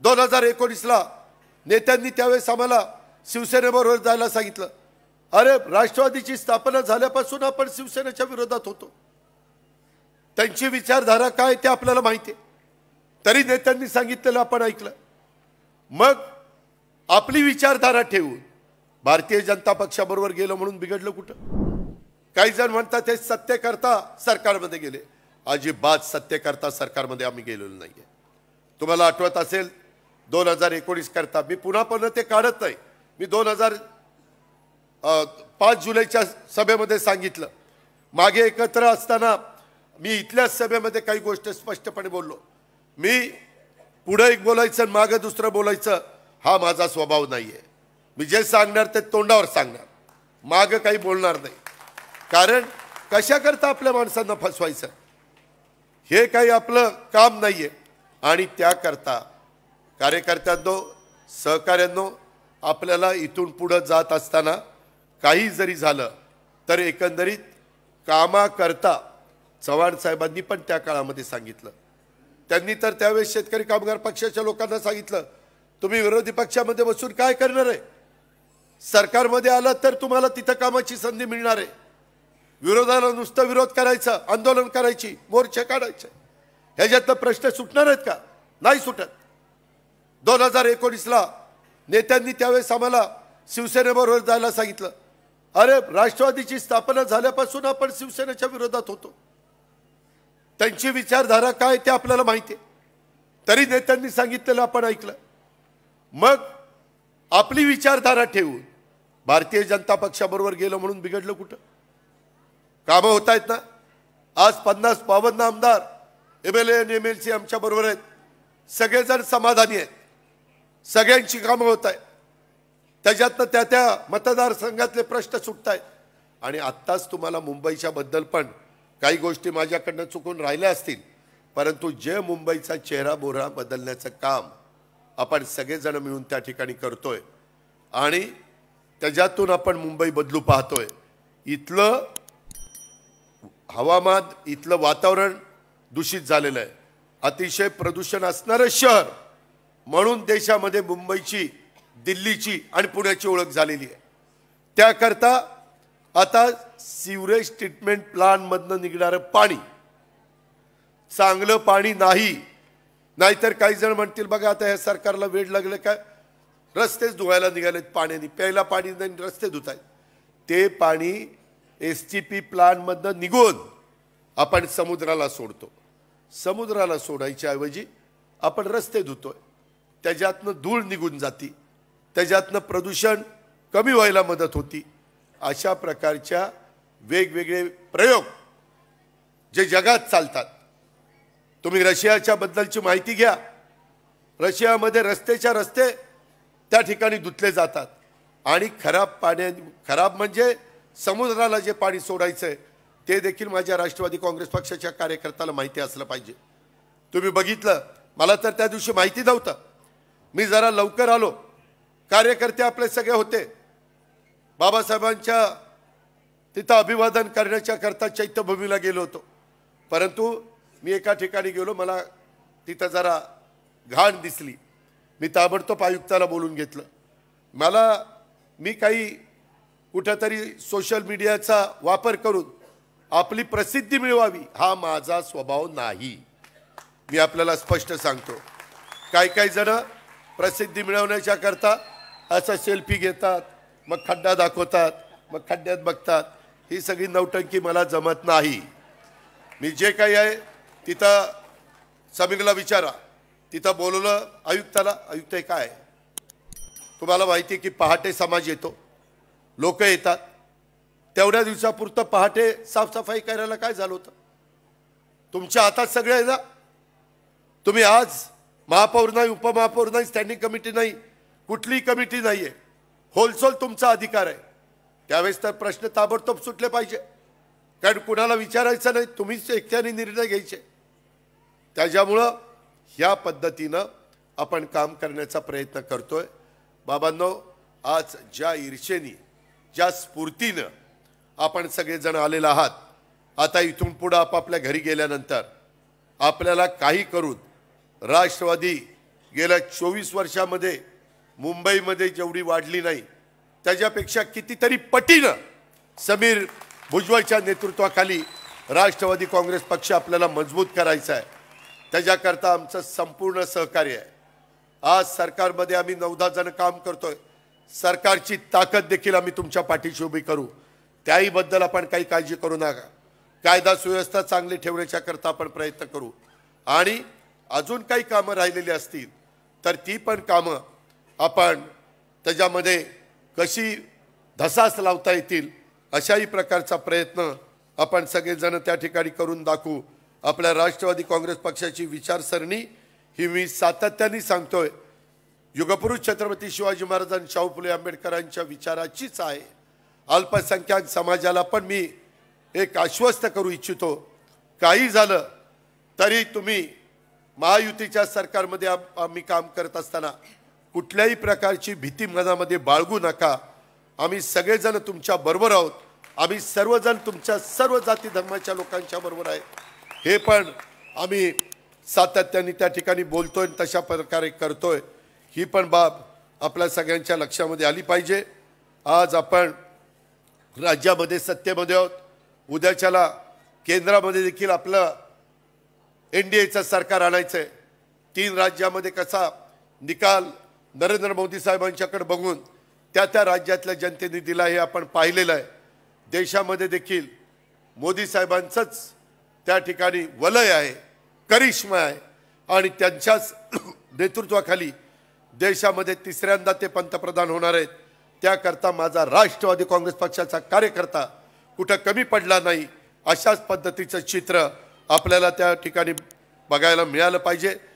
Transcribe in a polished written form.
2019ला नेत्यांनी त्यावेळेस आम्हाला शिवसेनेबरोबर जायला सांगितलं. अरे राष्ट्रवादीची स्थापना झाल्यापासून आपण शिवसेनेच्या विरोधात होतो. त्यांची विचारधारा काय ते आपल्याला माहिती आहे. तरी नेत्यांनी सांगितलेलं आपण ऐकलं. मग आपली विचारधारा ठेवून भारतीय जनता पक्षाबरोबर गेलो म्हणून बिघडलं कुठं? काही जण म्हणतात हे सत्तेकरता सरकारमध्ये गेले. अजिबात सत्तेकरता सरकारमध्ये आम्ही गेलेलो नाहीये. तुम्हाला आठवत असेल 2019 करता मी पुन्हा ते काढत नाही. मी 5 जुलैच्या सभेमध्ये सांगितलं. मागे एकत्र असताना मी इथल्या सभेमध्ये काही गोष्टी स्पष्टपणे बोललो. मी पुढे एक बोलायचं आणि मागे दुसरं बोलायचं हा माझा स्वभाव नाहीये. मी जे सांगणार ते तोंडावर सांगणार, मागे काही बोलणार नाही. कारण कशा करता आपल्या माणसांना फसवायचं हे काही आपलं काम नाहीये. आणि त्याकरता कार्यकर्त्यांनो, सहकाऱ्यांनो, आपल्याला इथून पुढे जात असताना काही जरी झालं तर एकंदरीत कामाकरता चव्हाण साहेबांनी पण त्या काळामध्ये सांगितलं. त्यांनी तर त्यावेळेस शेतकरी कामगार पक्षाच्या लोकांना सांगितलं, तुम्ही विरोधी पक्षामध्ये बसून काय करणार आहे? सरकारमध्ये आलात तर तुम्हाला तिथं कामाची संधी मिळणार आहे. विरोधाला नुसतं विरोध करायचा, आंदोलन करायची, मोर्चे काढायचे, ह्याच्यातनं प्रश्न सुटणार आहेत का? नाही सुटत. 2019ला नेत्यांनी त्यावेळेस आम्हाला शिवसेनेबरोबर जायला सांगितलं. अरे राष्ट्रवादीची स्थापना झाल्यापासून आपण शिवसेनेच्या विरोधात होतो. त्यांची विचारधारा काय ते आपल्याला माहिती आहे. तरी नेत्यांनी सांगितलेलं आपण ऐकलं. मग आपली विचारधारा ठेवून भारतीय जनता पक्षाबरोबर गेलो म्हणून बिघडलं कुठं? कामं होत आहेत ना. आज 50-52 आमदार, MLA आणि MLC आमच्या बरोबर आहेत. सगळेजण समाधानी आहेत. सगळ्यांची कामं होत आहेत. त्याच्यातनं त्या मतदारसंघातले प्रश्न सुटत आहेत. आणि आत्ताच तुम्हाला मुंबईच्या बद्दल पण काही गोष्टी माझ्याकडनं चुकून राहिल्या असतील, परंतु जे मुंबईचा चेहरा बोहरा बदलण्याचं काम आपण सगळेजण मिळून त्या ठिकाणी करतोय आणि त्याच्यातून आपण मुंबई बदलू पाहतोय. इथलं हवामान, इथलं वातावरण दूषित झालेलं आहे. अतिशय प्रदूषण असणारं शहर म्हणून देशामध्ये मुंबईची, दिल्लीची आणि पुण्याची ओळख झालेली आहे. त्याकरता आता सिवरेज ट्रीटमेंट प्लांटमधनं निघणारं पाणी चांगलं पाणी नाही. नाहीतर काही जण म्हणतील बघा आता ह्या सरकारला वेळ लागले काय, रस्तेच धुवायला निघालेत पाण्याने, प्यायला पाणी नाही, रस्ते धुत आहेत. ते पाणी STP प्लांटमधनं निघून आपण समुद्राला सोडतो. समुद्राला सोडायच्या ऐवजी आपण रस्ते धुतोय. त्याच्यातनं धूळ निघून जाती, त्याच्यातनं प्रदूषण कमी व्हायला मदत होती. अशा प्रकारच्या वेगवेगळे प्रयोग जे जगात चालतात. तुम्ही रशियाच्या बद्दलची माहिती घ्या. रशियामध्ये रस्तेच्या रस्ते त्या ठिकाणी धुतले जातात आणि खराब म्हणजे समुद्राला जे पाणी सोडायचंय ते देखील माझ्या राष्ट्रवादी काँग्रेस पक्षाच्या कार्यकर्त्याला माहिती असलं पाहिजे. तुम्ही बघितलं, मला तर त्या दिवशी माहिती नव्हतं. मी जरा लवकर आलो. कार्यकर्ते आपले सगळे होते. बाबासाहेबांच्या तिथं अभिवादन करण्याच्या करता चैत्यभूमीला गेलो होतो. परंतु मी एका ठिकाणी गेलो, मला तिथं जरा घाण दिसली. मी ताबडतोब आयुक्ताला बोलून घेतलं. मी काही कुठेतरी सोशल मीडियाचा वापर करून आपली प्रसिद्धी मिळवावी हा माझा स्वभाव नाही. मी आपल्याला स्पष्ट सांगतो. काही जण प्रसिद्धी मिळवण्याच्या करता असं सेल्फी घेतात, मग खड्डा दाखवतात, मग खड्ड्यात बघतात. ही सगळी नौटंकी मला जमत नाही. मी जे काही आहे तिथं समीरला विचारा. तिथं बोलवलं आयुक्ताला. आयुक्त काय तुम्हाला माहिती आहे की पहाटे समाज येतो, लोक येतात. तेवढ्या दिवसापुरतं पहाटे साफसफाई करायला काय झालं होतं? तुमच्या हातात सगळे आहे ना. तुम्ही आज महापौर नाही, उपमहापौर नाही, स्टँडिंग कमिटी नाही, कुठलीही कमिटी नाही आहे. होलसेल तुमचा अधिकार आहे. त्यावेळेस तर प्रश्न ताबडतोब सुटले पाहिजे. कारण कुणाला विचारायचं नाही, तुम्हीच एकट्याने निर्णय घ्यायचे. त्याच्यामुळं ह्या पद्धतीनं आपण काम करण्याचा प्रयत्न करतोय. बाबांनो, आज ज्या ईर्षेने, ज्या स्फूर्तीनं आपण सगळेजण आलेले आहात, आता इथून पुढे आपापल्या घरी गेल्यानंतर आपल्याला काही करून राष्ट्रवादी गेल्या 24 वर्षामध्ये मुंबईमध्ये जेवढी वाढली नाही त्याच्यापेक्षा कितीतरी पटीनं समीर भुजबळच्या नेतृत्वाखाली राष्ट्रवादी काँग्रेस पक्ष आपल्याला मजबूत करायचा आहे. त्याच्याकरता आमचं संपूर्ण सहकार्य आहे. आज सरकारमध्ये आम्ही 9-10 जण काम करतोय. सरकारची ताकद देखील आम्ही तुमच्या पाठीशी उभी करू. त्याही बद्दल आपण काही काळजी करू नका. कायदा सुव्यवस्था चांगली ठेवण्याच्या करता आपण प्रयत्न करू आणि अजून काही कामं राहिलेली असतील तर ती पण कामं आपण त्याच्यामध्ये कशी धसास लावता येतील अशाही प्रकारचा प्रयत्न आपण सगळेजण त्या ठिकाणी करून दाखवू. आपल्या राष्ट्रवादी काँग्रेस पक्षाची विचारसरणी ही मी सातत्याने सांगतोय युगपुरुष छत्रपती शिवाजी महाराज आणि शाहू फुले आंबेडकरांच्या विचाराचीच आहे. अल्पसंख्याक समाजाला पण मी एक आश्वस्त करू इच्छितो, काही झालं तरी तुम्ही महायुतीच्या सरकारमध्ये आम्ही काम करत असताना कुठल्याही प्रकारची भीती मनामध्ये बाळगू नका. आम्ही सगळेजण तुमच्या बरोबर आहोत. आम्ही सर्वजण तुमच्या सर्व जाती धर्माच्या लोकांच्या बरोबर आहे. हे पण आम्ही सातत्याने त्या ठिकाणी बोलतोय तशा प्रकारे करतोय. ही पण बाब आपल्या सगळ्यांच्या लक्षामध्ये आली पाहिजे. आज आपण राज्यामध्ये सत्तेमध्ये आहोत. उद्याच्याला केंद्रामध्ये देखील आपलं NDAचं सरकार आणायचंय. 3 राज्यामध्ये कसा निकाल नरेंद्र मोदी साहेबांच्याकडे बघून त्या राज्यातल्या जनतेने दिला हे आपण पाहिलेलं आहे. देशामध्ये देखील मोदी साहेबांचंच त्या ठिकाणी वलय आहे, करिश्मा आहे आणि त्यांच्याच नेतृत्वाखाली देशामध्ये तिसऱ्यांदा ते पंतप्रधान होणार आहेत. त्याकरता माझा राष्ट्रवादी काँग्रेस पक्षाचा कार्यकर्ता कुठं कमी पडला नाही अशाच पद्धतीचं चित्र आपल्याला त्या ठिकाणी बघायला मिळालं पाहिजे.